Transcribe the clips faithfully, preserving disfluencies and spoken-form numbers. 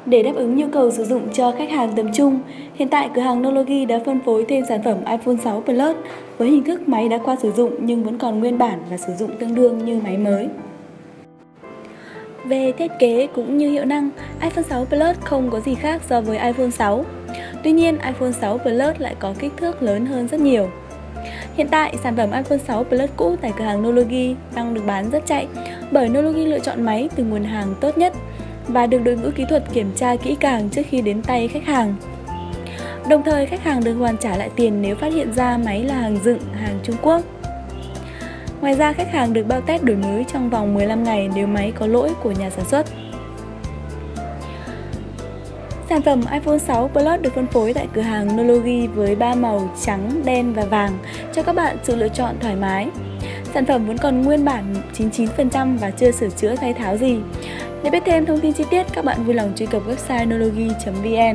Để đáp ứng nhu cầu sử dụng cho khách hàng tầm trung, hiện tại cửa hàng Nology đã phân phối thêm sản phẩm iPhone sáu Plus với hình thức máy đã qua sử dụng nhưng vẫn còn nguyên bản và sử dụng tương đương như máy mới. Về thiết kế cũng như hiệu năng, iPhone sáu Plus không có gì khác so với iPhone sáu. Tuy nhiên, iPhone sáu Plus lại có kích thước lớn hơn rất nhiều. Hiện tại, sản phẩm iPhone sáu Plus cũ tại cửa hàng Nology đang được bán rất chạy bởi Nology lựa chọn máy từ nguồn hàng tốt nhất và được đội ngũ kỹ thuật kiểm tra kỹ càng trước khi đến tay khách hàng. Đồng thời, khách hàng được hoàn trả lại tiền nếu phát hiện ra máy là hàng dựng, hàng Trung Quốc. Ngoài ra, khách hàng được bao test đổi mới trong vòng mười lăm ngày nếu máy có lỗi của nhà sản xuất. Sản phẩm iPhone sáu Plus được phân phối tại cửa hàng Nology với ba màu trắng, đen và vàng cho các bạn sự lựa chọn thoải mái. Sản phẩm vẫn còn nguyên bản chín mươi chín phần trăm và chưa sửa chữa thay tháo gì. Để biết thêm thông tin chi tiết, các bạn vui lòng truy cập website nology chấm vn.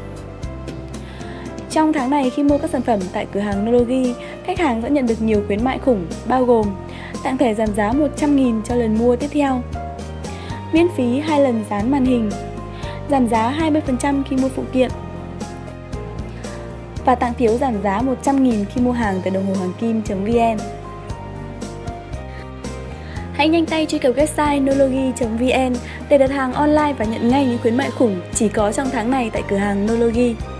Trong tháng này, khi mua các sản phẩm tại cửa hàng Nology, khách hàng sẽ nhận được nhiều khuyến mại khủng, bao gồm tặng thẻ giảm giá một trăm nghìn cho lần mua tiếp theo, miễn phí hai lần dán màn hình, giảm giá hai mươi phần trăm khi mua phụ kiện và tặng phiếu giảm giá một trăm nghìn khi mua hàng tại đồng hồ hoàng kim chấm vn. Hãy nhanh tay truy cập website nology chấm vn để đặt hàng online và nhận ngay những khuyến mại khủng chỉ có trong tháng này tại cửa hàng Nology.